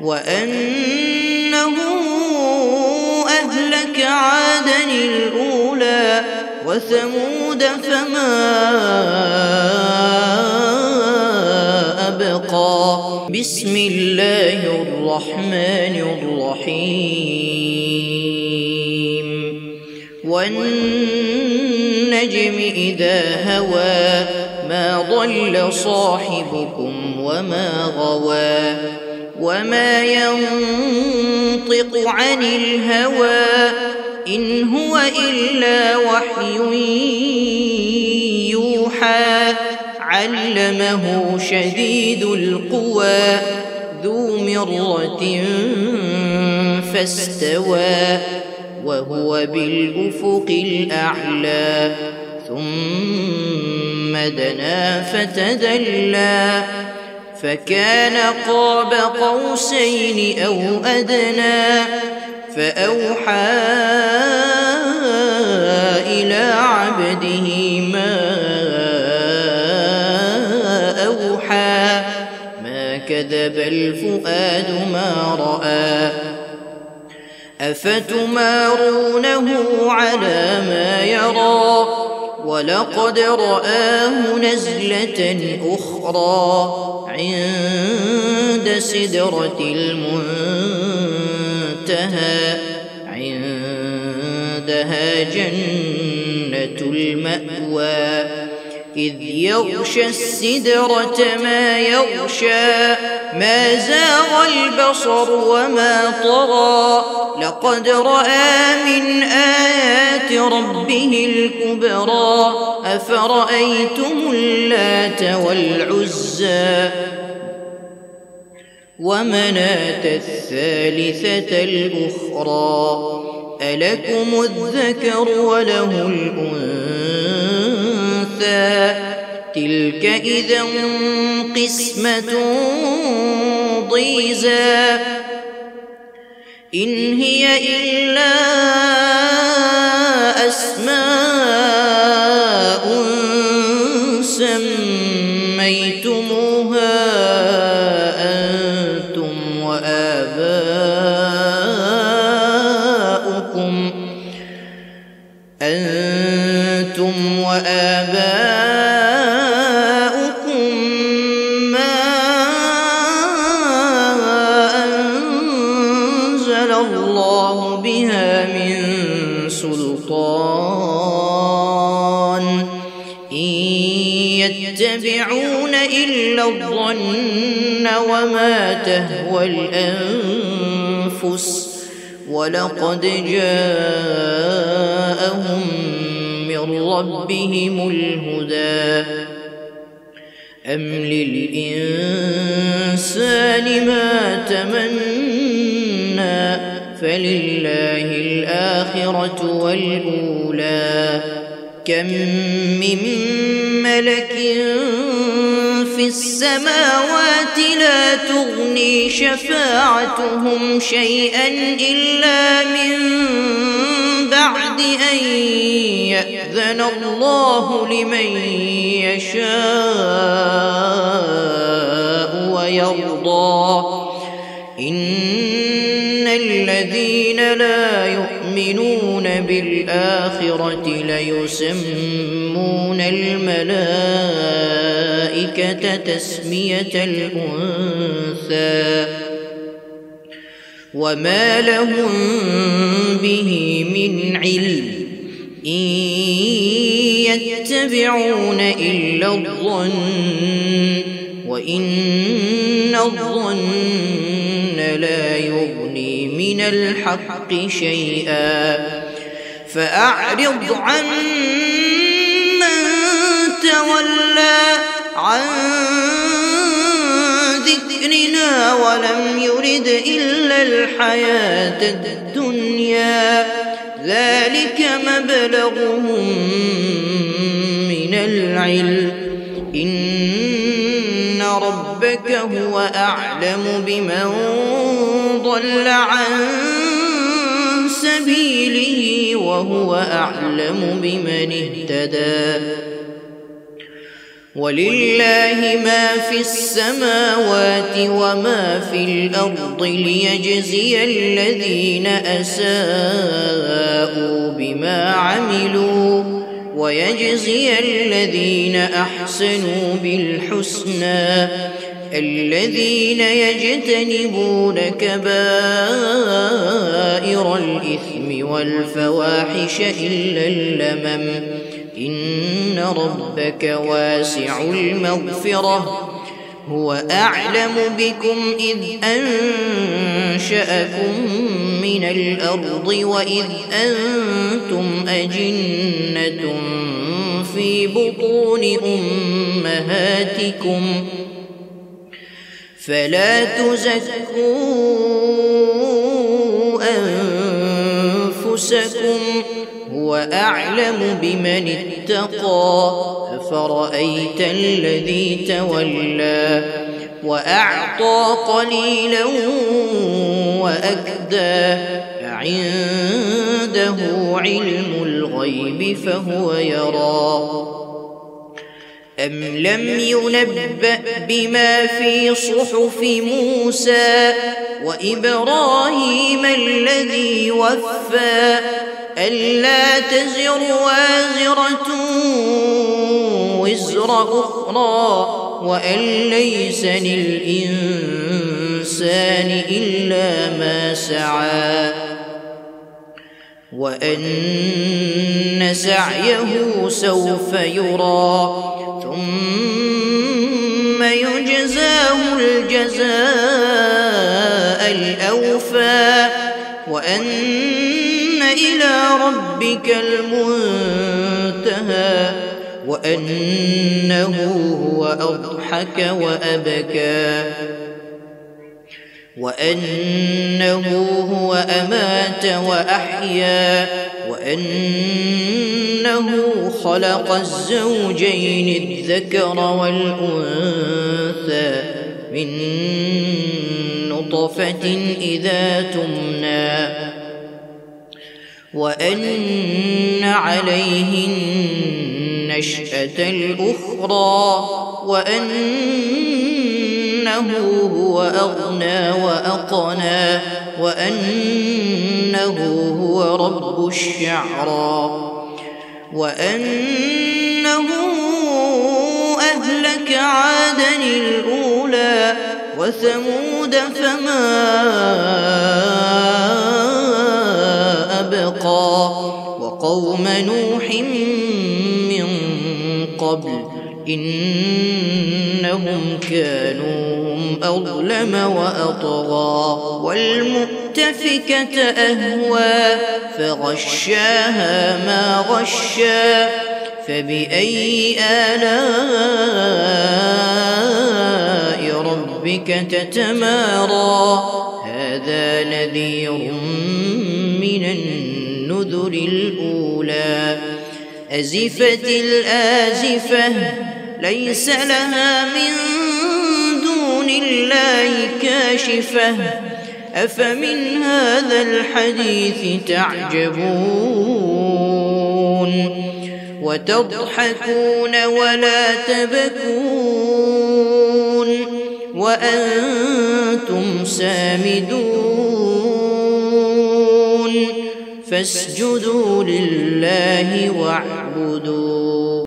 وأنه أهلك عادا الأولى وثمود فما أبقى. بسم الله الرحمن الرحيم. والنجم إذا هوى ما ضل صاحبكم وما غوى وما ينطق عن الهوى إن هو إلا وحي يوحى. علمه شديد القوى ذو مرة فاستوى وهو بالأفق الأعلى ثم دنا فتدلى فكان قاب قوسين أو أدنى فأوحى إلى عبده ما أوحى ما كذب الفؤاد ما رأى أفتمارونه على ما يرى ولقد رآه نزلة أخرى عند سدرة المنتهى عندها جنة المأوى إذ يغشى السدرة ما يغشى ما زاغ البصر وما طغى لقد رأى من آيات ربه الكبرى أفرأيتم اللات والعزى ومناة الثالثة الأخرى ألكم الذكر وله الأنثى تلك إذا قسمة ضيزى إن هي إلا أسماء سميتموها أنتم وآباؤكم ما أنزل الله بها من سلطان إن يتبعون إلا الظن وما تهوى الأنفس ولقد جاءهم من ربهم الهدى أم للإنسان ما تمنى فلله الآخرة والأولى كم من ملك في السماوات لا تغني شفاعتهم شيئا إلا من بعد أن يأذن الله لمن يشاء ويرضى إن الذين لا يؤمنون بالآخرة ليسمون الملائكة تسمية الأنثى وما لهم به من علم إن يتبعون إلا الظن وإن الظن لا يغني من الحق شيئا فأعرض عن من تولى عن ذكرنا ولم يرد إلا الحياة الدنيا ذلك مبلغهم من العلم إن ربك هو أعلم بمن ضل عن سبيله وهو أعلم بمن اهتدى ولله ما في السماوات وما في الأرض ليجزي الذين أساءوا بما عملوا ويجزي الذين أحسنوا بالحسنى الذين يجتنبون كبائر الإثم والفواحش إلا اللمم إن ربك واسع المغفرة هو أعلم بكم إذ أنشأكم من الأرض وإذ أنتم أجنة في بطون أمهاتكم فلا تزكوا أنفسكم هو أعلم بمن اتقى أفرأيت الذي تولى وأعطى قليلا وأكدى عنده علم الغيب فهو يرى أم لم ينبأ بما في صحف موسى وإبراهيم الذي وفى ألا تزر وازرة وزر أخرى وأن ليس للإنسان إلا ما سعى وأن سعيه سوف يرى ثم يجزاه الجزاء الأوفى وأن إلى ربك المنتهى وأنه هو أضحك وأبكى وأنه هو أمات وأحيا وأنه خلق الزوجين الذكر والأنثى من نطفة إذا تمنى وأن عليه النشأة الأخرى وأنه هو أغنى وأقنى وأنه هو رب الشعرى وأنه أهلك عادا الأولى وثمود فما أبقى وقوم نوح من قبل إنهم كانوا هم أظلم وأطغى والمؤتفكة أهوى فغشاها ما غشى فبأي آلاء ربك تتمارى هذا نذير من النذر الأولى أزفت الآزفة ليس لها من دون الله كاشفة أفمن هذا الحديث تعجبون وتضحكون ولا تبكون وأنتم سامدون فاسجدوا لله واعبدوا.